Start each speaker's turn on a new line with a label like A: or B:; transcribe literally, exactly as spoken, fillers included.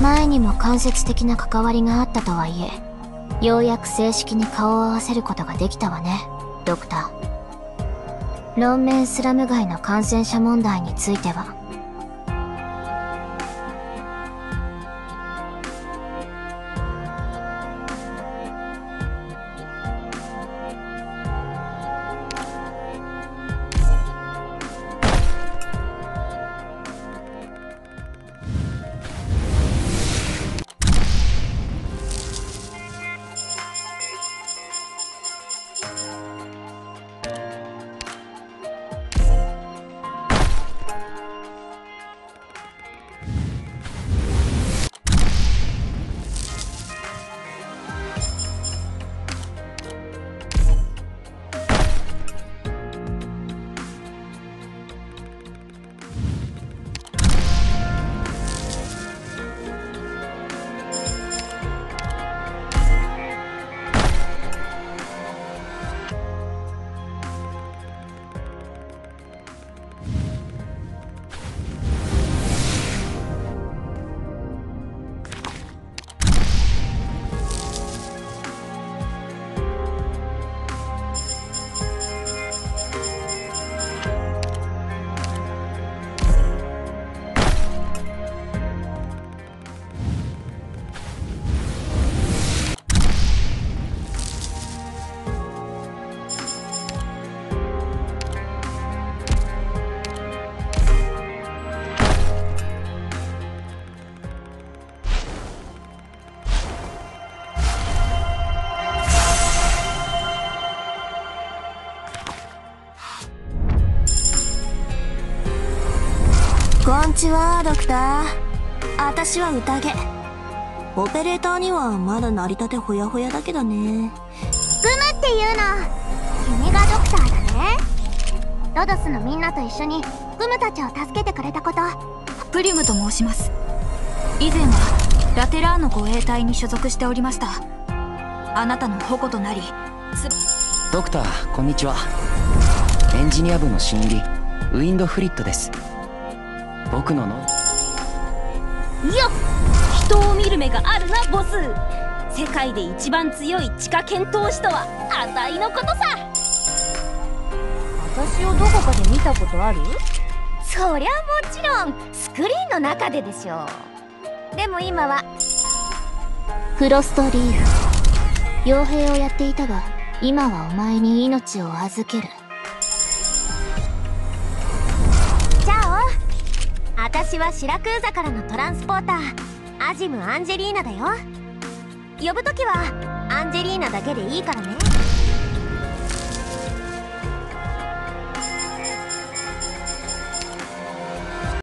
A: 前にも間接的な関わりがあったとはいえ、ようやく正式に顔を合わせることができたわね、ドクター。ロンメンスラム街の感染者問題については。
B: こんちは、ドクター。私は宴。オペレーターにはまだ成り立てほやほやだけどね。
C: グムっていうの、君がドクターだね。ロドスのみんなと一緒にグムたちを助けてくれたこと。
D: プリムと申します。以前はラテラーの護衛隊に所属しておりました。あなたの矛となりつ
E: ドクター、こんにちは。エンジニア部の新入りウィンドフリットです。僕のの
F: よっ、人を見る目があるなボス。世界で一番強い地下剣闘士とはあたいのことさ。
G: 私をどこかで見たことある？
C: そりゃもちろんスクリーンの中ででしょう。でも今は
A: フロストリーフ、傭兵をやっていたが今はお前に命を預ける。
C: じゃあ私はシラクーザからのトランスポーターアジム・アンジェリーナだよ。呼ぶときはアンジェリーナだけでいいからね。